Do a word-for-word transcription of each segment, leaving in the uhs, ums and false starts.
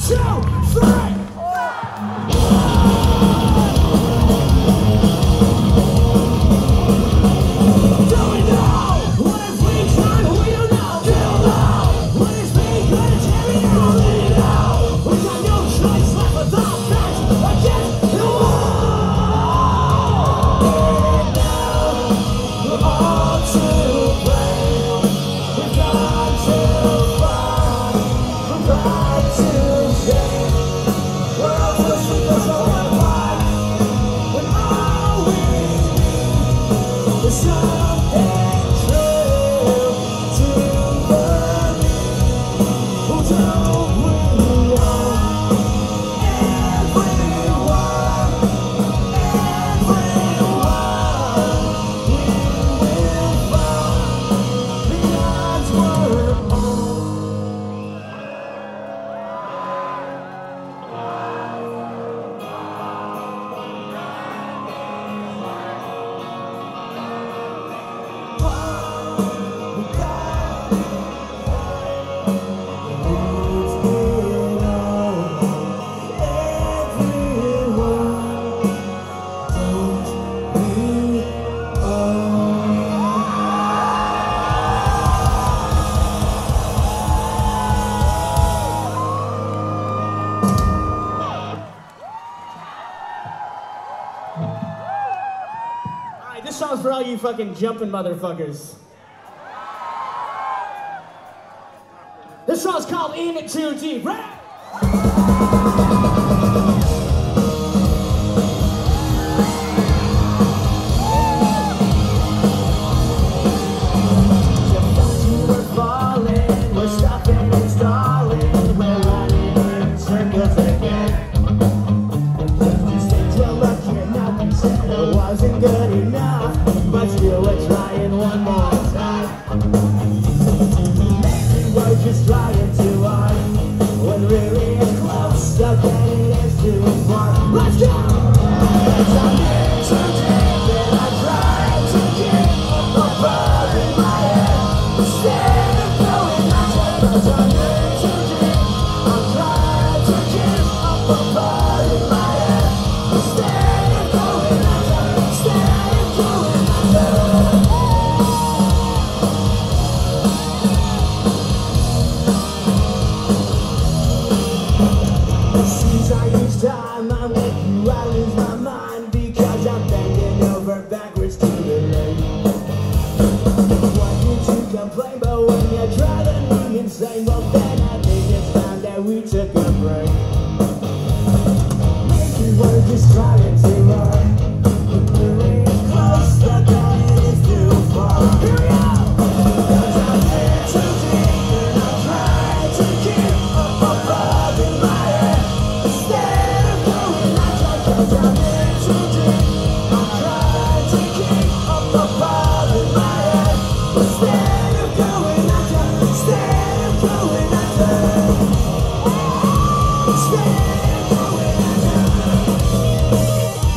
This song's for all you fucking jumping motherfuckers. This song's called In Too Deep. Right? Wasn't good enough, but still we're trying one more time. Maybe we're just trying too hard, when really it's close, so then it is too far. Let's go! It's a bit too deep, and I try to keep a buzz in my head, instead of going out. It's a bit too deep, I'm trying to keep a buzz in my head, instead of going out. Time I'm with you, I lose my mind because I'm bending over backwards to the lake. Want you to complain, but when you're driving me insane, well then I think it's time that we took a break. Maybe we're just trying too hard, but we're really close, but then it is too far. Here we go! Cause I'm in too deep, and I'm trying to keep up above in my head. Cause I'm in too deep, I'm trying to keep up a ball in my head, instead of going under, instead of going under, instead of going under.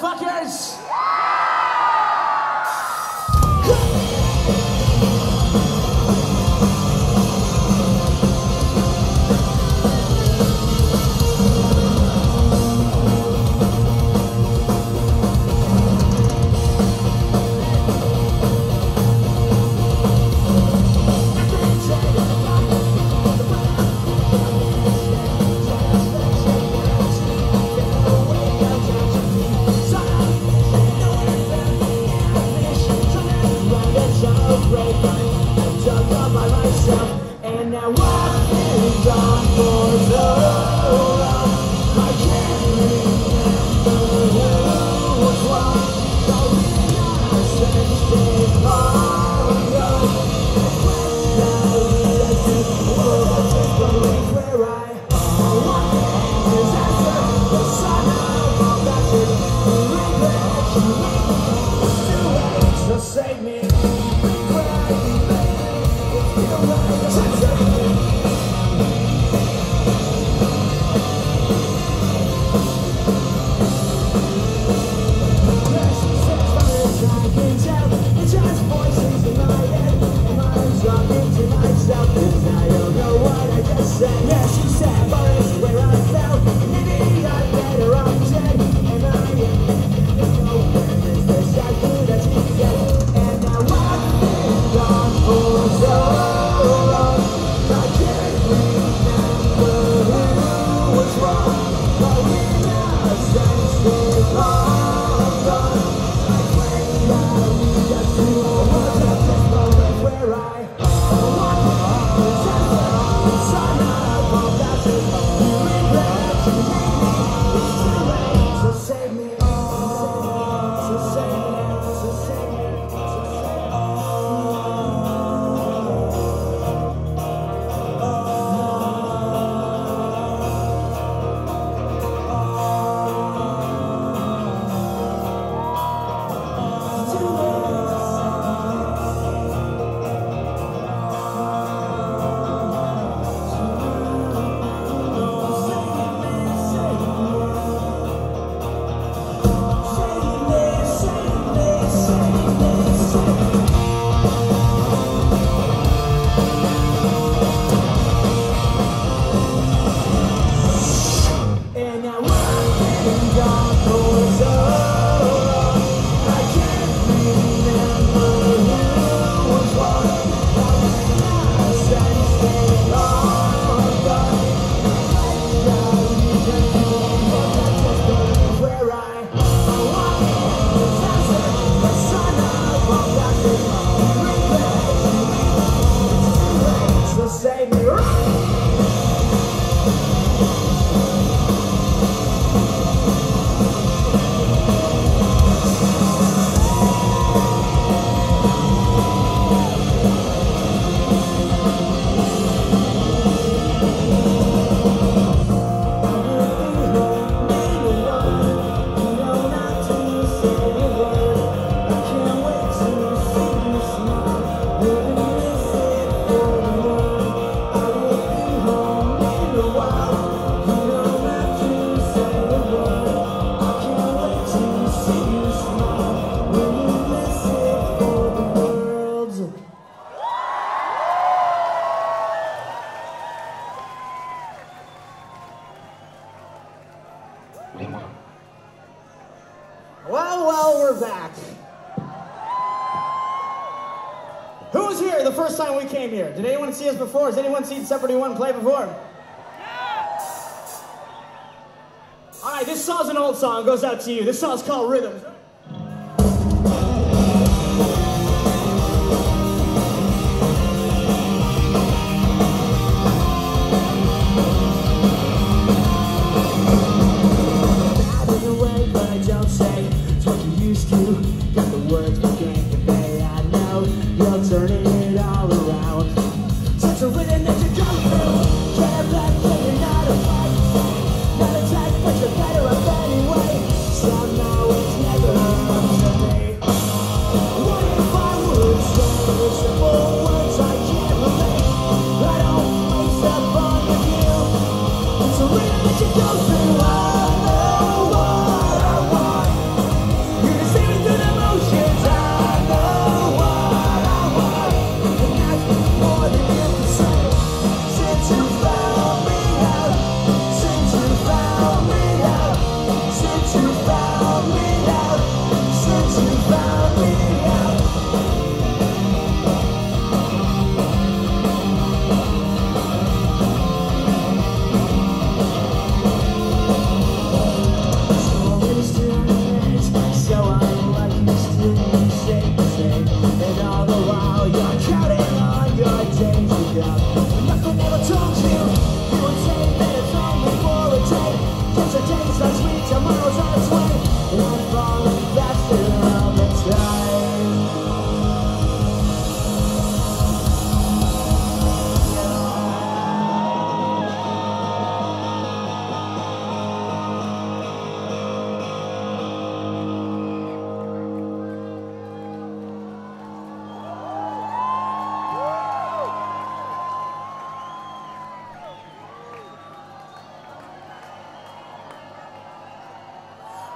motherfuckers! And now I've been gone for so long, I can't remember who was wrong. So innocent, stay long gone. Now I see world just believe where I walk in disaster. The sun of all that regret you make. It's too late, so save me. Yeah, she said, Boris, where I fell. Maybe I better off dead. And I am where is this I could have taken. And now I've been gone for so long, I can't remember who was wrong. But innocence is long gone. I pray I'll be just to hold up this moment where I walk in disaster. Save me, so save me, so save me, so save me. It's too late to save me. Well, well, we're back. Who was here the first time we came here? Did anyone see us before? Has anyone seen Sum forty-one play before? Yeah. All right, this song's an old song. It goes out to you. This song's called Rhythms. Got the words we can't convey. I know you're turning it all around. Such a rhythm that you're coming through. Can't back, you're not a fight. Not attack, but you're better off anyway. Somehow it's never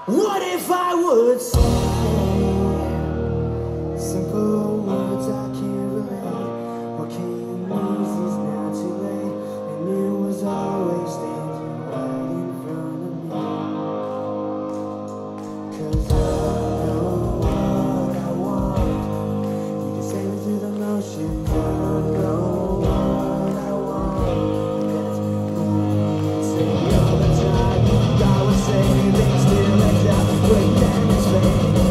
What if I would say simple words I can't relate? What came easy is now too late, and it was always standing right in front of me. 'Cause I know what I want. You can save me through the motions. I know what I want. That's me. Say all the time. God would say things still end up with them.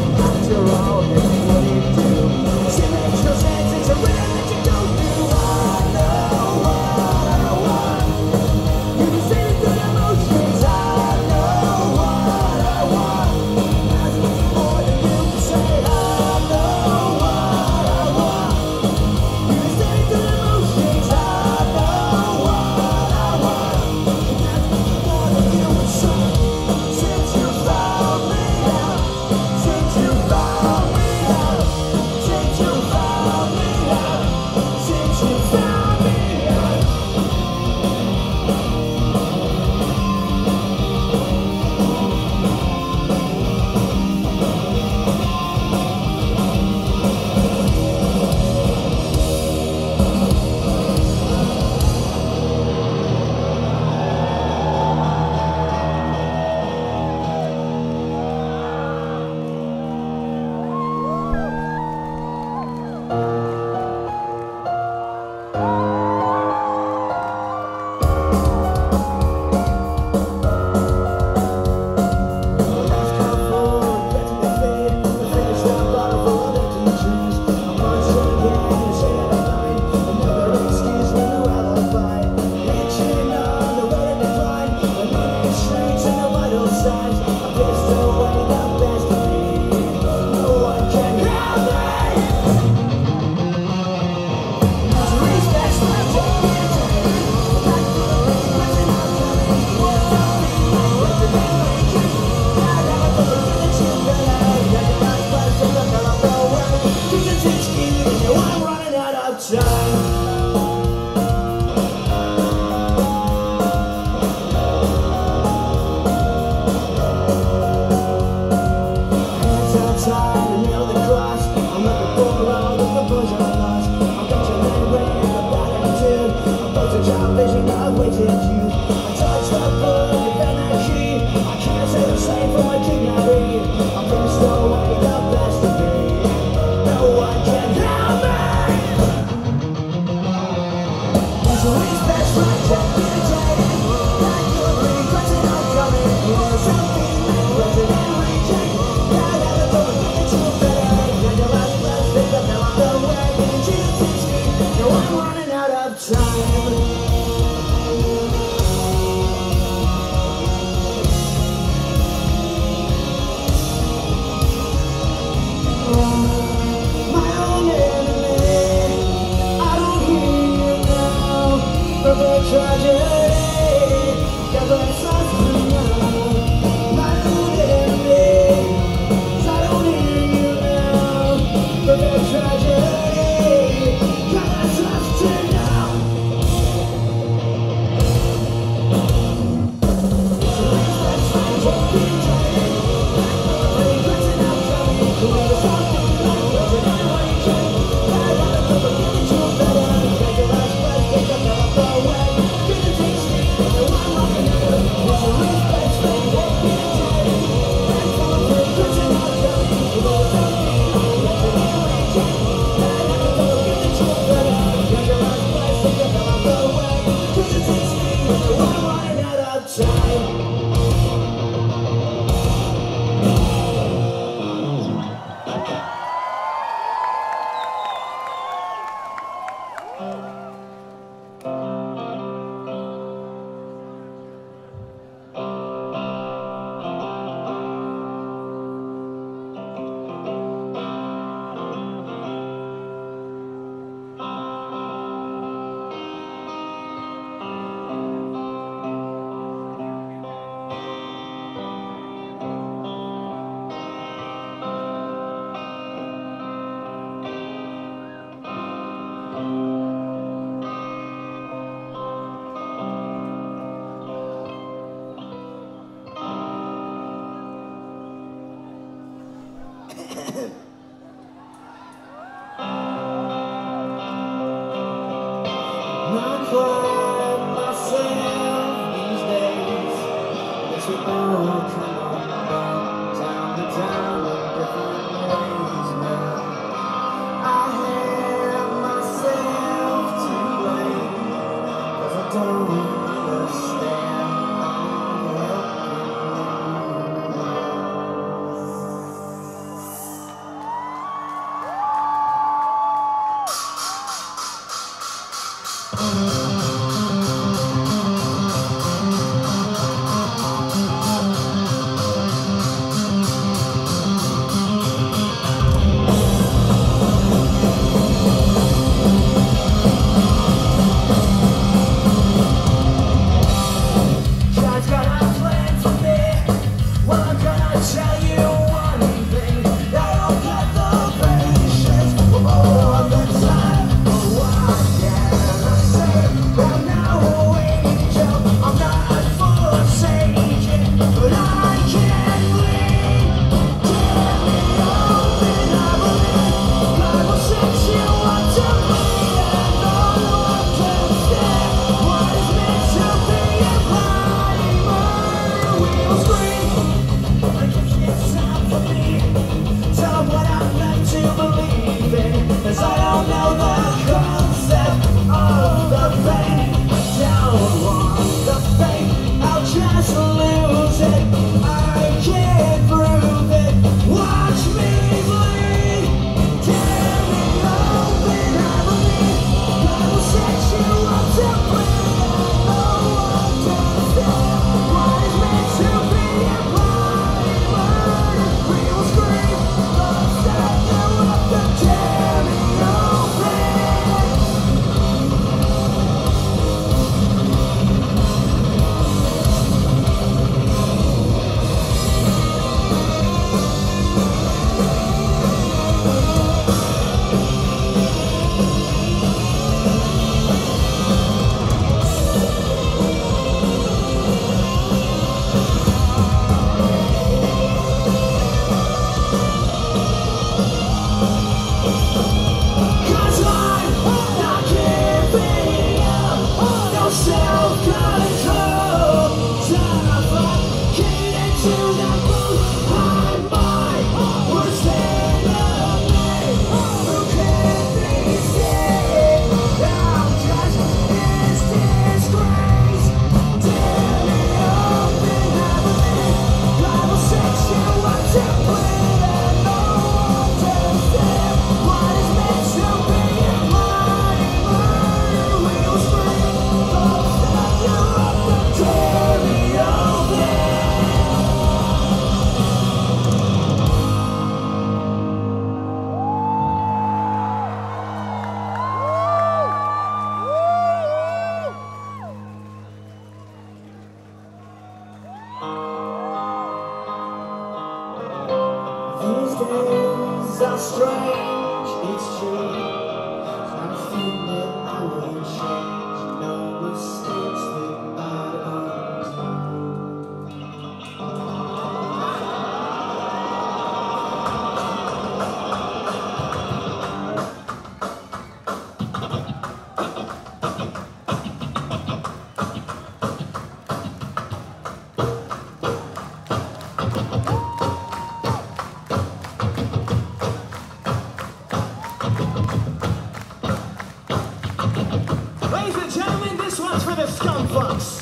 Not quite myself these days. Guess we all come on down to town in different ways now. I have myself to blame, 'cause I don't understand God's got a plan for me. Well, I'm gonna tell you one thing. I don't got the patience for all the time. Oh, what can I say? I'm not waiting. I'm not forsaken, but I can't leave. Tell me open, I believe God will set you up to bleed. And no one can stand what is meant to be a bloody murder. We will scream, but if it's time for me, tell them what I'm meant to believe in, 'cause I don't know the concept of the pain. I don't want the fate, I'll just lose it. I can't prove it, watch me bleed. Tear me open, I believe God will set you up to bleed. And no one can stand what is meant to be a bloody murder. We will scream, Lord, set you up to tear me open. Cause I'm not giving up, no self-control. Suffocated to the bone, I'm my worst enemy. Who can be saved? I'm just this disgrace. Tear me open, I believe God will set you up to bleed. And no one can stand what is meant to be a bloody murder. We will scream, Lord, set you up to tear me open. These days are strange, it's true. Nothing that I would change, no mistakes that I undo. Ladies and gentlemen, this one's for the scumfucks.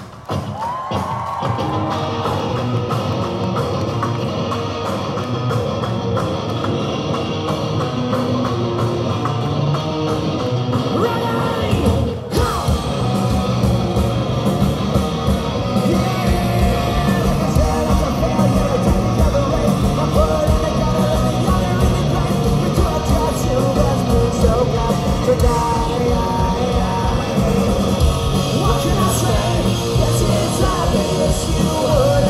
Ready? Go! What can I say? Yes, it's obvious you would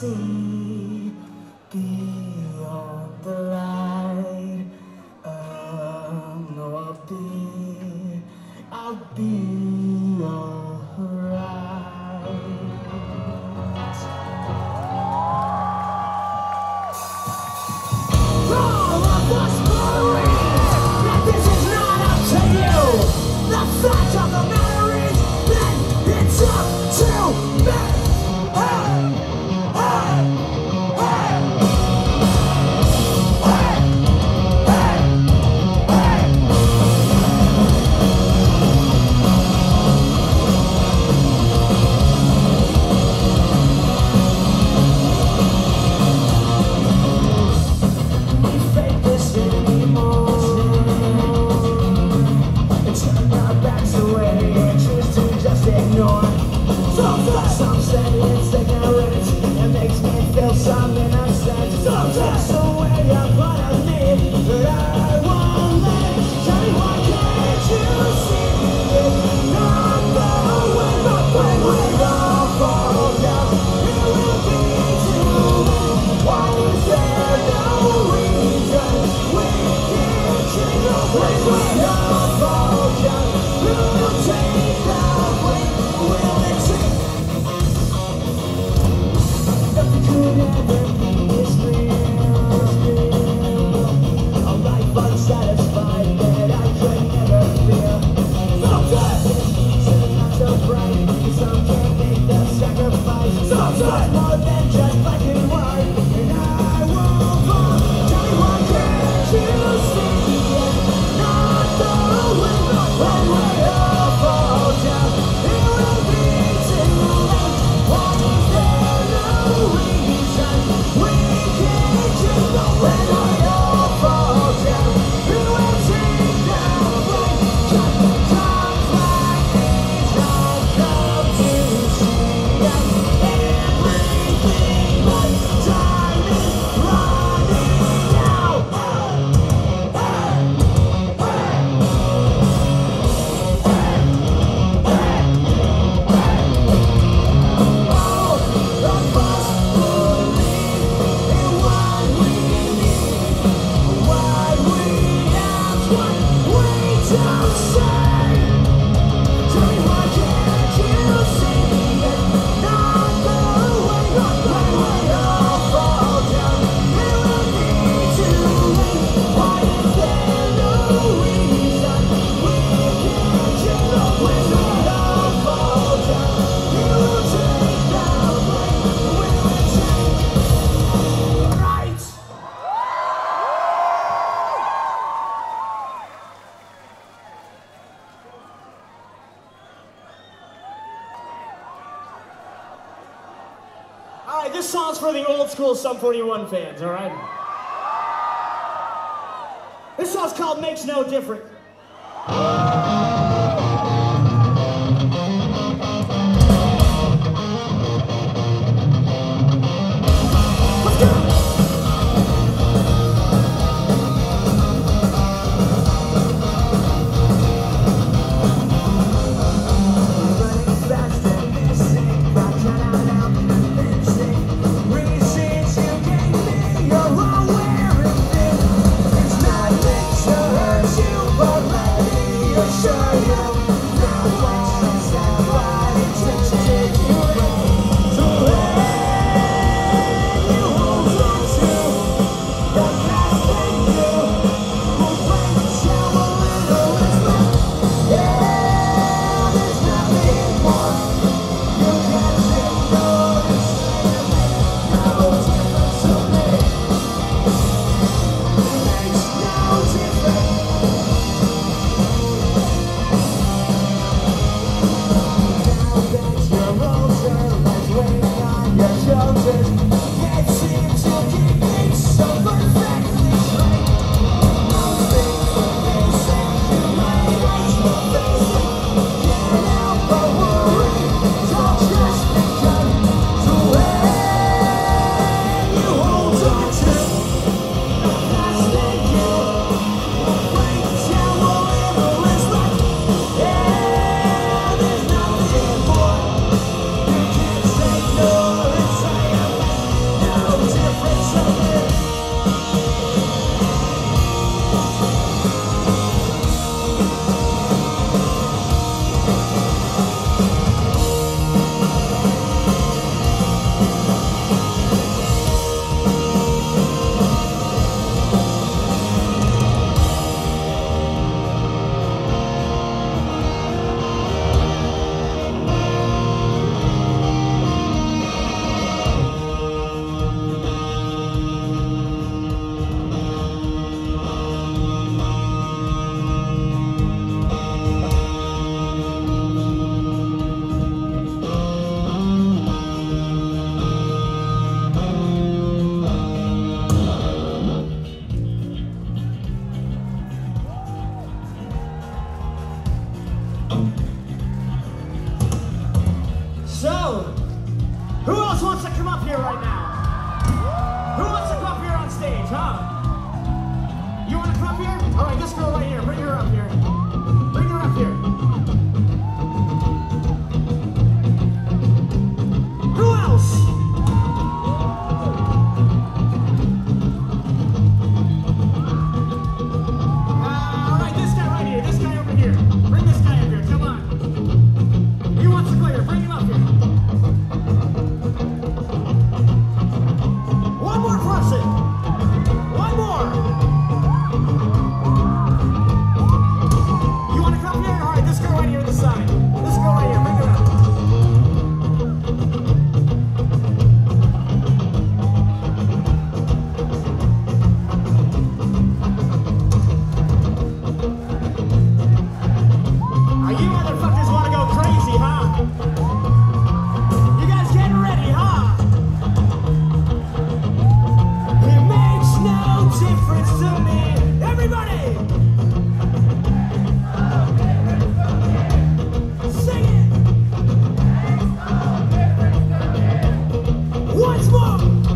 see beyond the light. Oh, no, I'll be, I'll be alright. All of us worries that this is not up to you. The fact of the matter is that it's up to me. Hey, hey, hey. Hey, hey, hey. We fake this anymore. Turn our backs away and choose to just ignore. Sometimes some say it's ignorant. It makes me feel something upset. Sometimes the way you're part of me that I won't let. Tell me why can't you see it? Not the way, but when we all fall down, it will be too late. Why is there no reason we can't change the way we all fall down? Who will take the blame? Will it take? Nothing could ever be this real. A life unsatisfied that I could never feel. Sometimes it's not so bright. Some can't make the sacrifice. Sometimes more than just black and white. And I won't fall. Tell me why can't you see it? Not the way, but when we all fall down, it will be too late. Why is there no reason we can't just go when we all fall down? Who will take the blame? Just times like these don't come to see us. Everything but time is running out. All of us believe in what we need, what we ask, what we don't say. Tell me why can't you see it? Not the way, but when we all fall down, it will be too late. Why is there no reason we can't just go when we all fall down? You will take the blame. Will it take? Right. All right, this song's for the old school Sum forty-one fans, all right? This song's called Makes No Difference. Let's go! Running fast and missing, but cannot help convincing. Reasons you gave me, you're all wearing thin. It's not meant to hurt you, but So, who else wants to come up here right now? Who wants to come up here on stage, huh? You want to come up here? All right, this girl right here. Bring her up here. Bring her up here. Who else? Uh, all right, this guy right here. This guy over here. Bring this guy up here. Come on. He wants to go here. Bring him up here. One more person. One more. You want to come here? All right, this girl right here at the side. This girl right here. Bring her up. Are you motherfuckers want to go crazy, huh? You guys getting ready, huh? It makes no difference to me. Everybody! Sing it! Once more!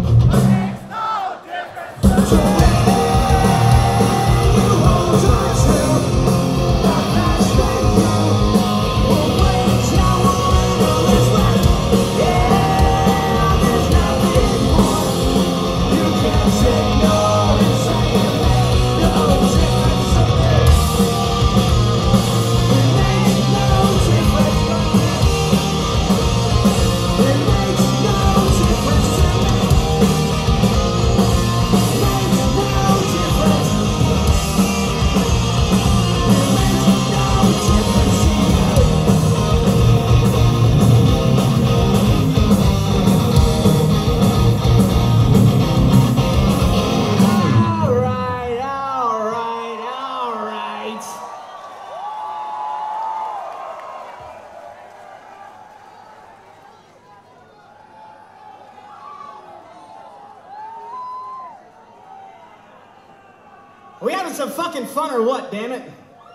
You hold on to the past that you won't wait till one is left. Yeah, there's nothing more you can say no and say it makes no difference to me. It makes no difference to me. It makes no difference to me. Makes no difference. It makes no difference to you. All right, all right, all right. Are we having some fucking fun or what, damn it?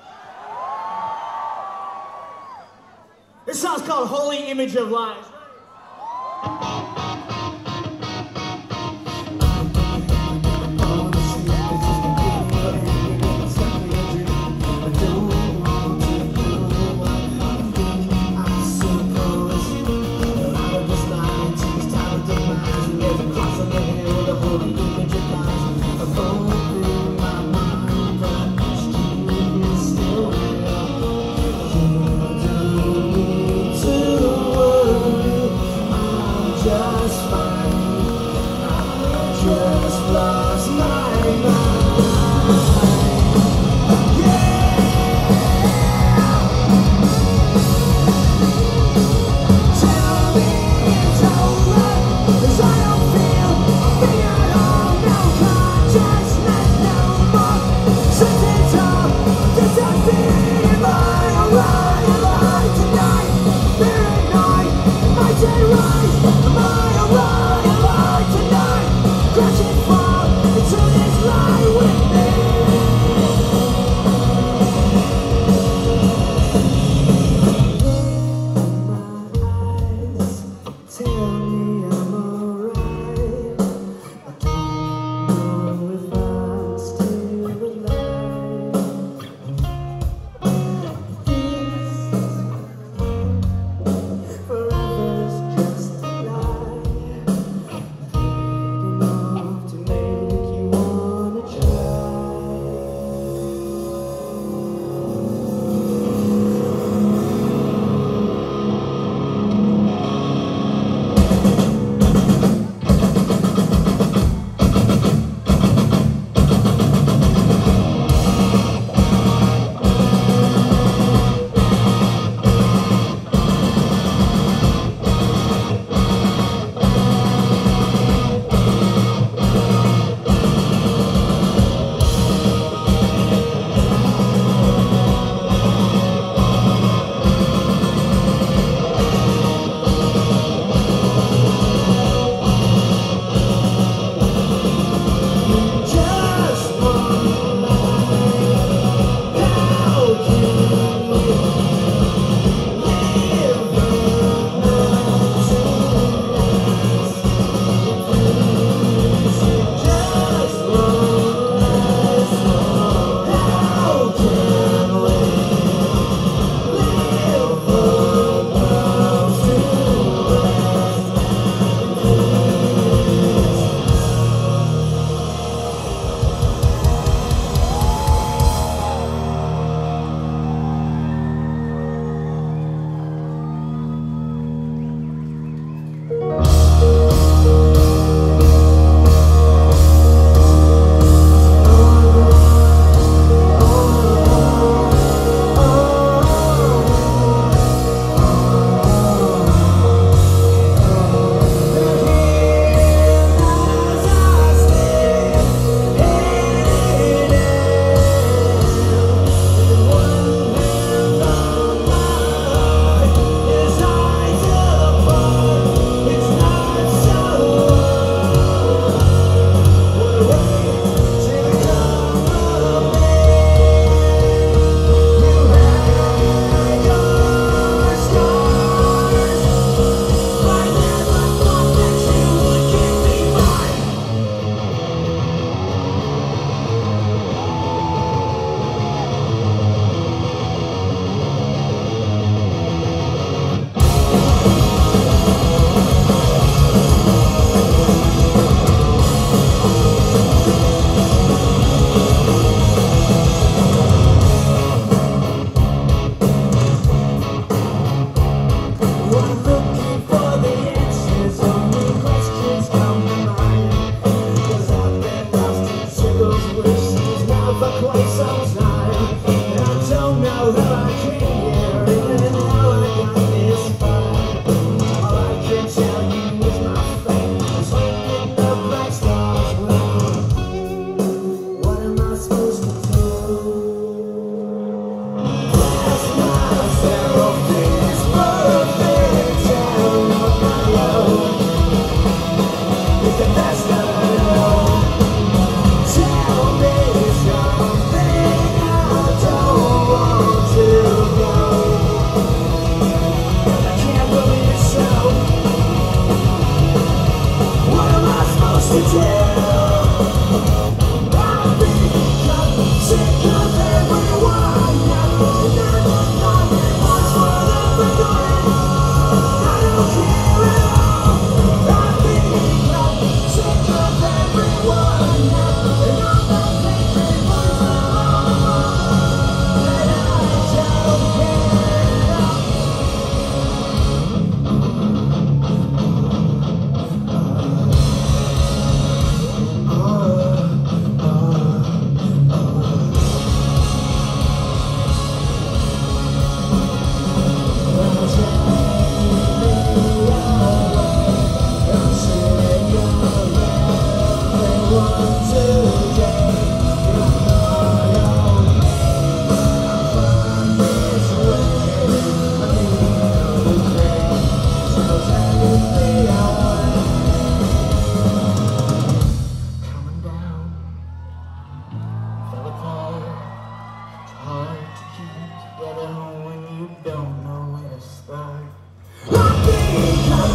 This song's called Holy Image of Lies. To worry, I'm just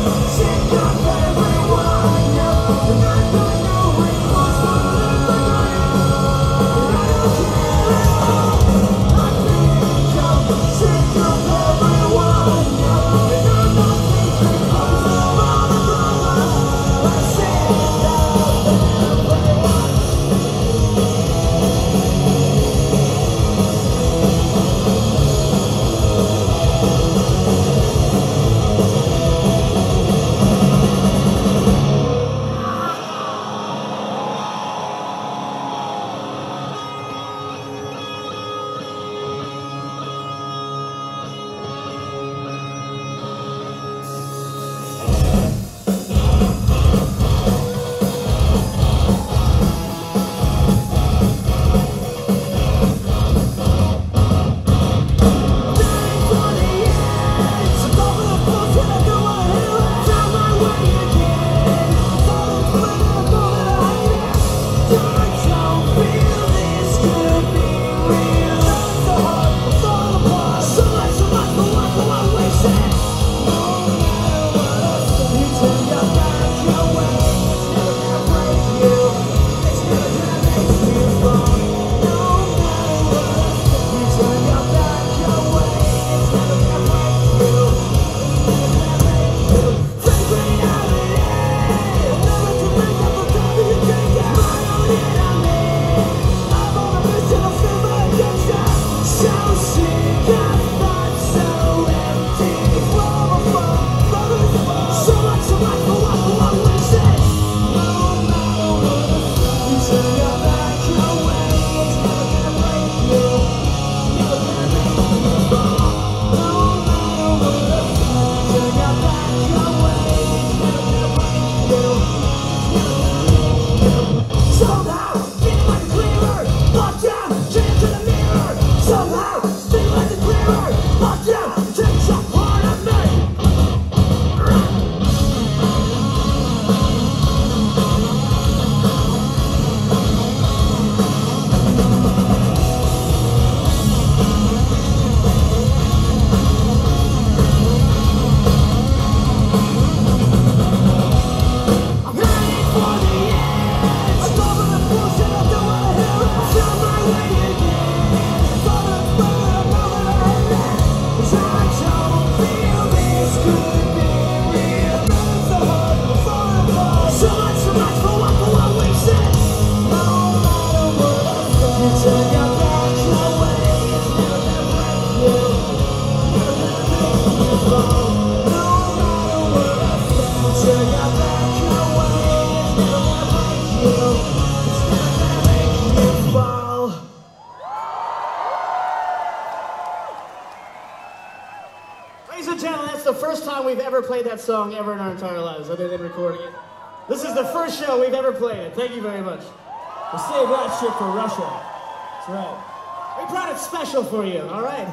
Played that song ever in our entire lives, other than recording it. This is the first show we've ever played it. Thank you very much. We saved that shit for Russia. That's right. We brought it special for you, all right?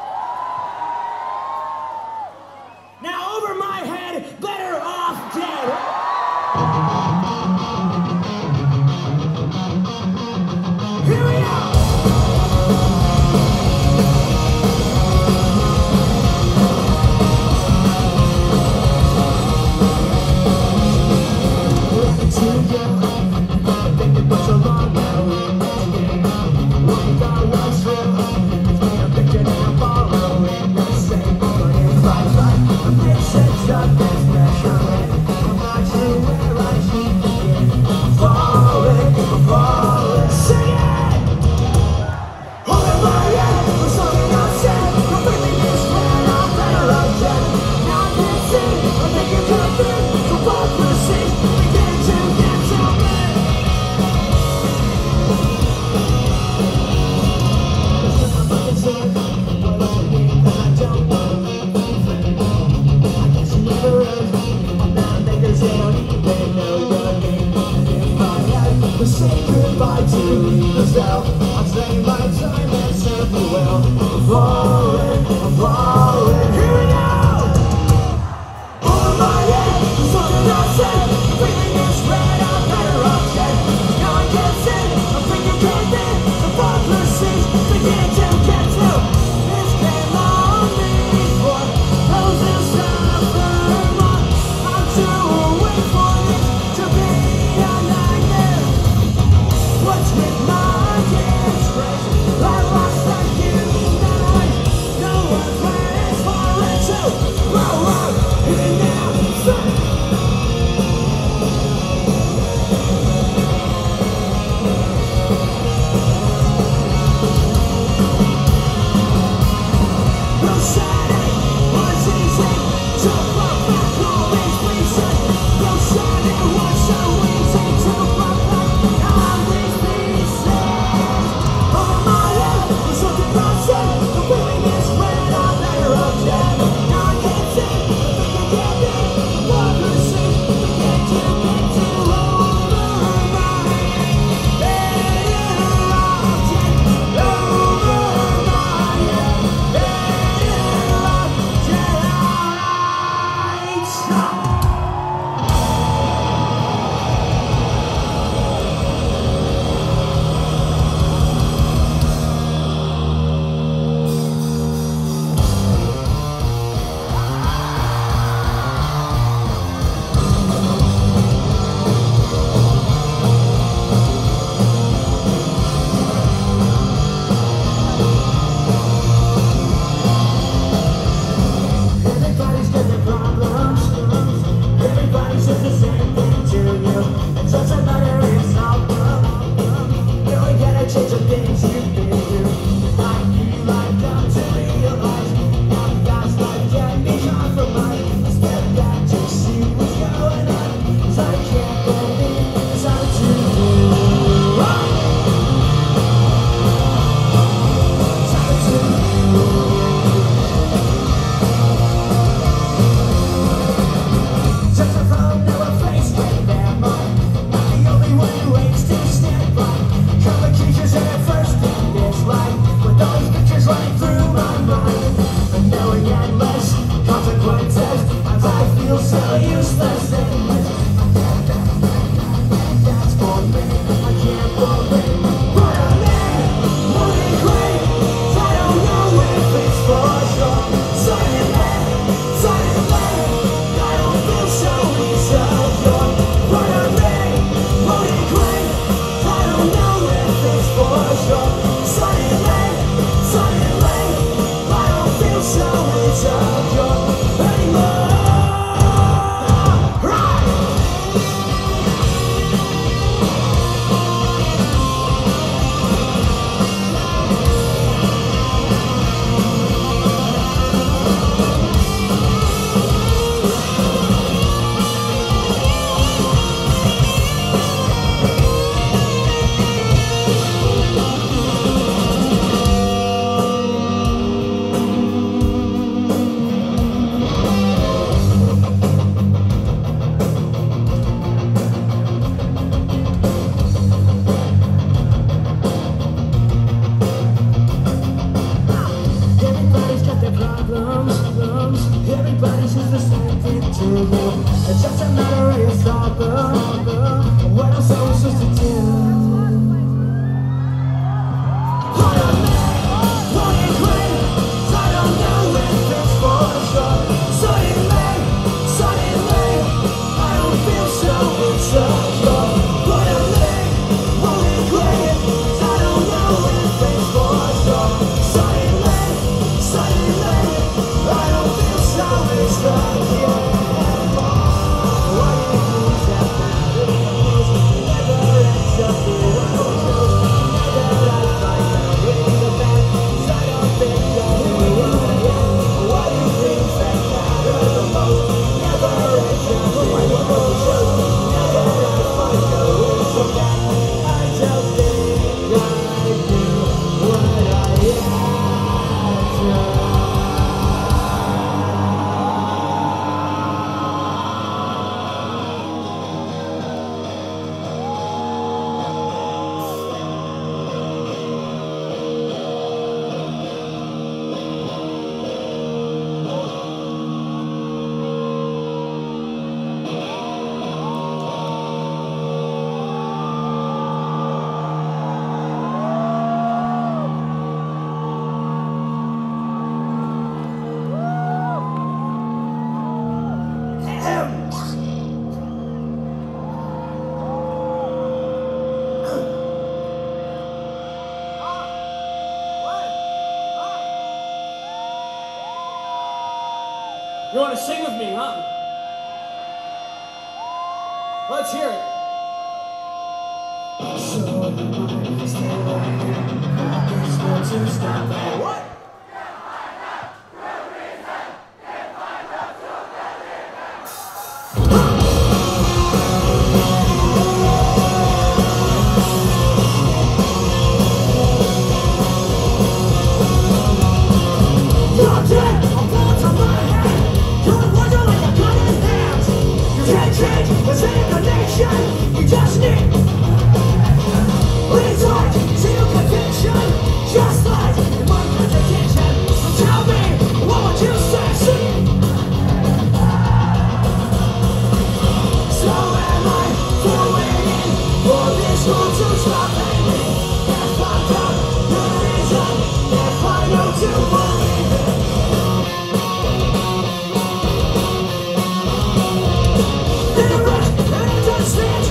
Now, over my head, better off dead. Here we go! to you. It's just a matter of thought, what else are we supposed to do? You want to sing with me, huh? Let's hear it. So the mind is stay right here. There's no to stop that. What? You just need retard to conviction, just like one contradiction. Tell me, what would you say? So am I for waiting for this world to stop me? If I got the reason, if I know to believe it. They're right, and I understand.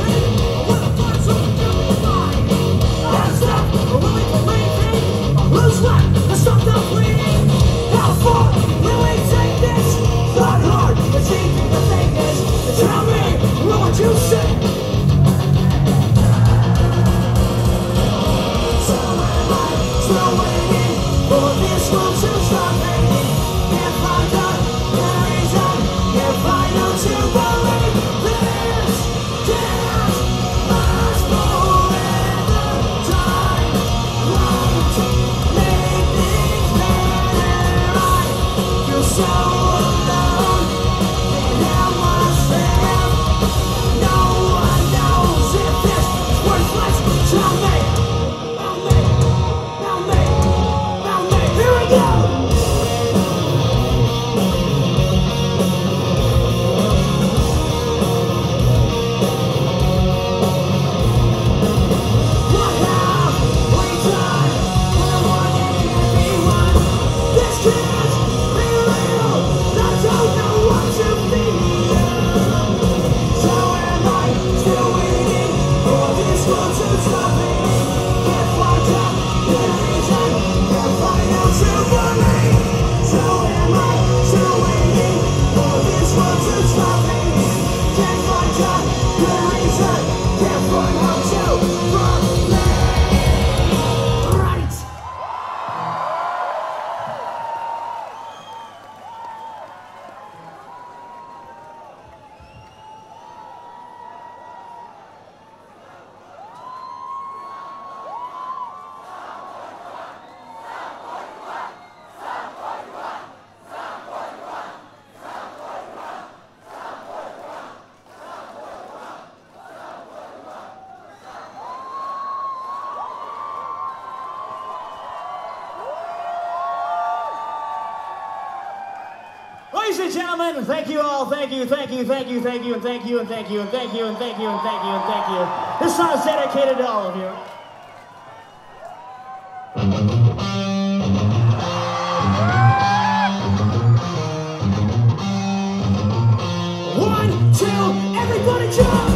and gentlemen, thank you all, thank you, thank you, thank you, thank you, and thank you, and thank you, and thank you, and thank you, and thank you, and thank you. This song is dedicated to all of you. One, two, everybody jump!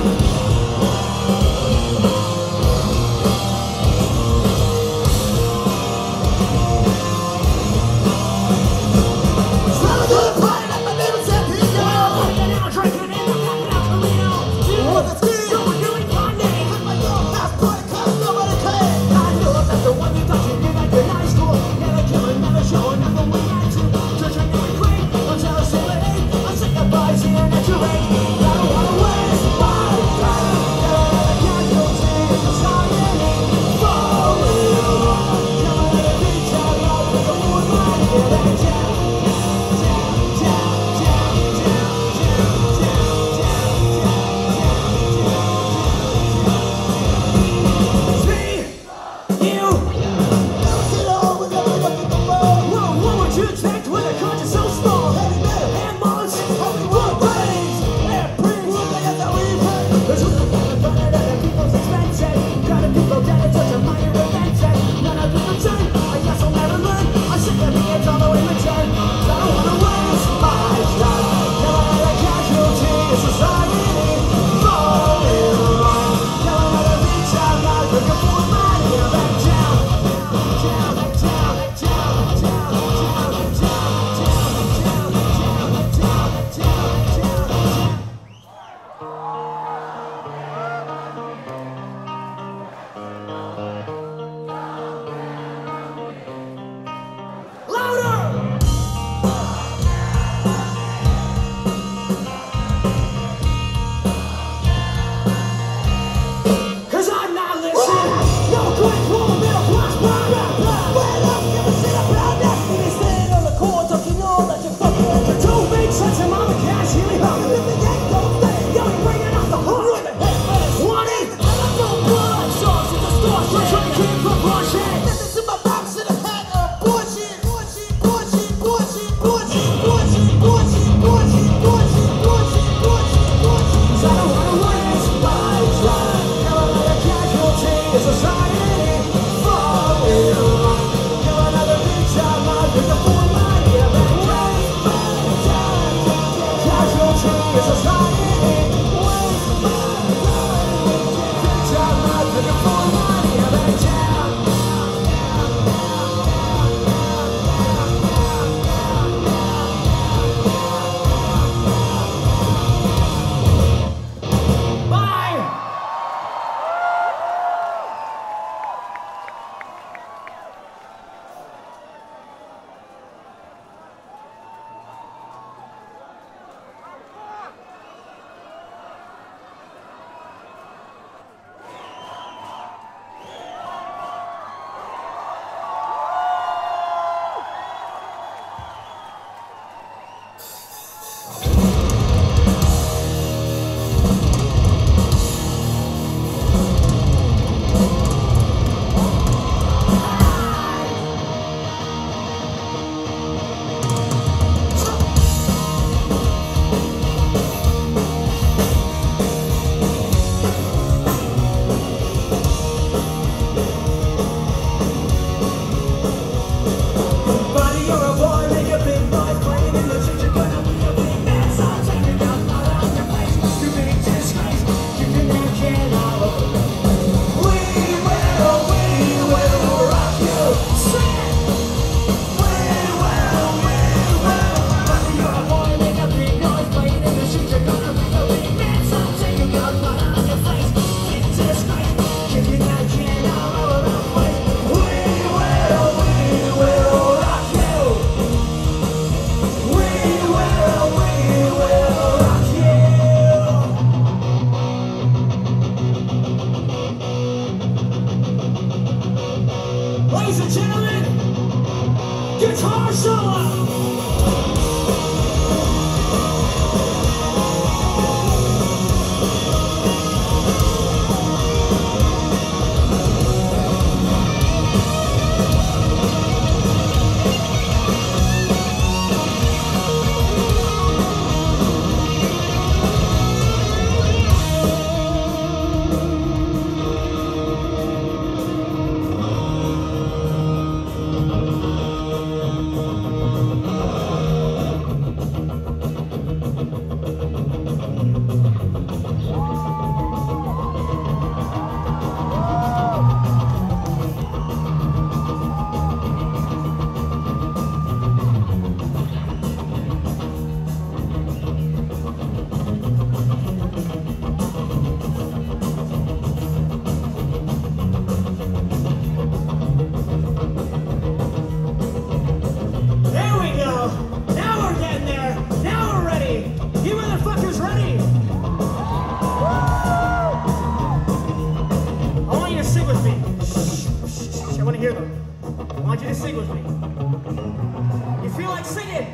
want you to sing with me. You feel like singing?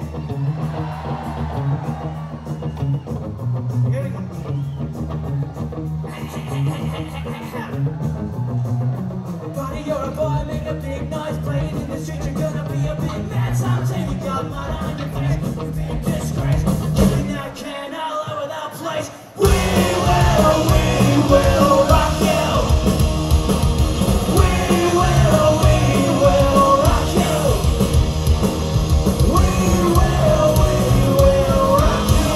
Here we go. Buddy, you're a boy, make a big noise, playing in the street, you're gonna be a big man someday. You got mud on your face, you big disgrace, kicking that can all over the place. We will, we will rock you. We will, we will rock you. We will, we will rock you.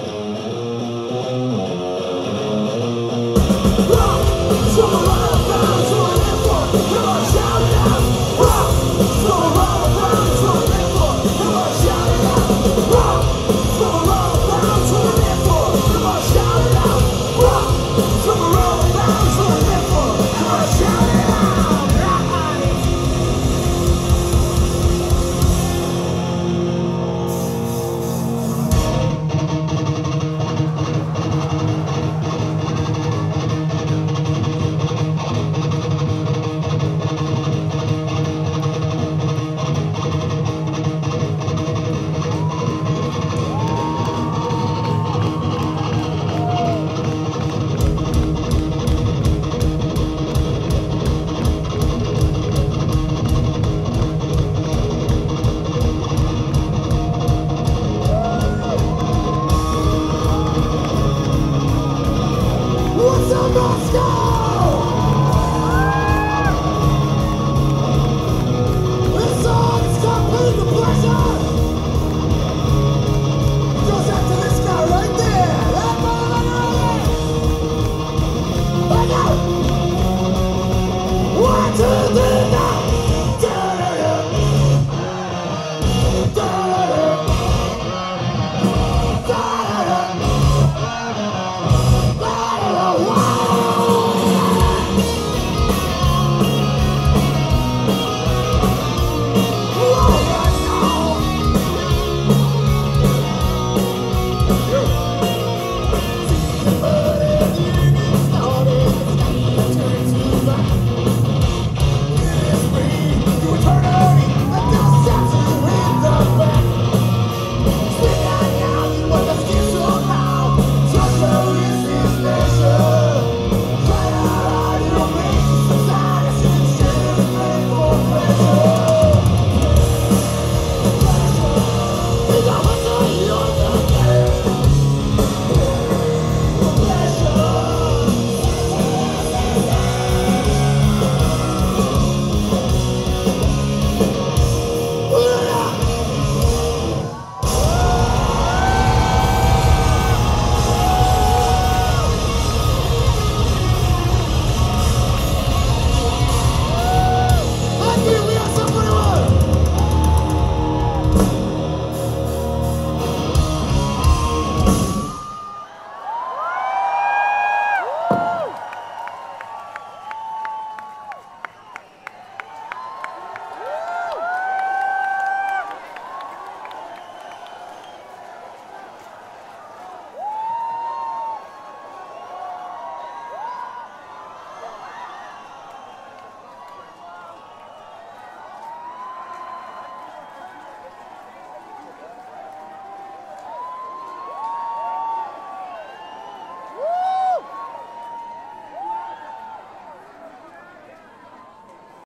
Rock,